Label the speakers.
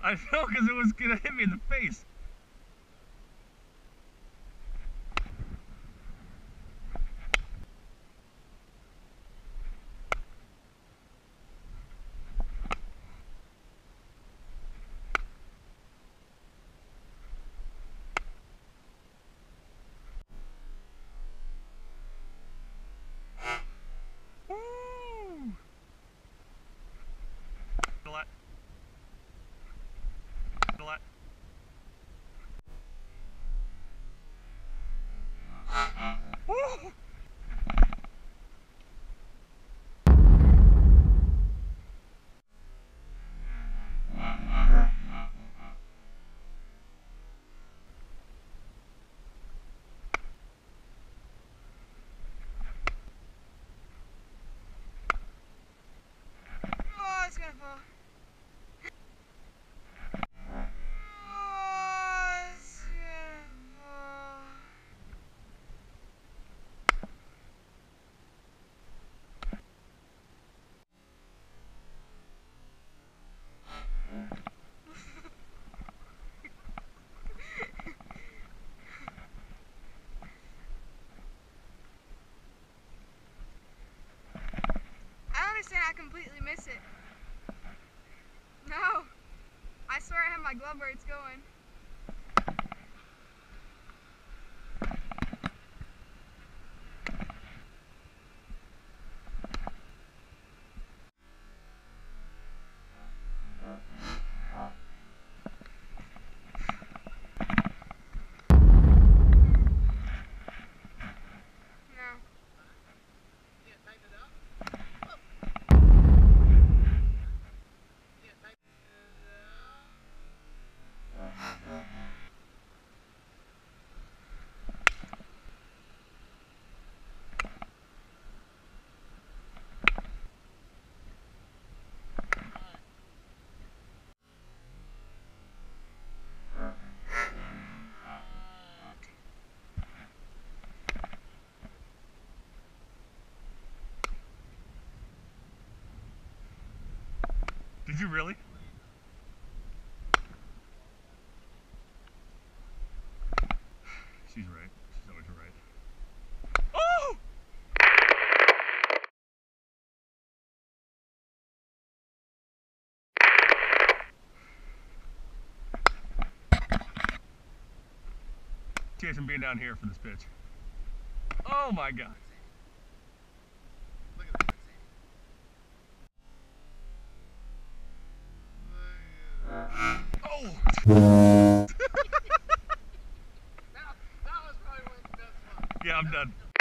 Speaker 1: I know, because it was gonna hit me in the face.
Speaker 2: I completely miss it. No, I swear I have my glove where it's going.
Speaker 1: Did you really? She's right. She's always right. Oh! Jason being down here for this pitch. Oh my god. Oh!
Speaker 3: That was probably one of the best ones.
Speaker 1: Yeah, I'm done.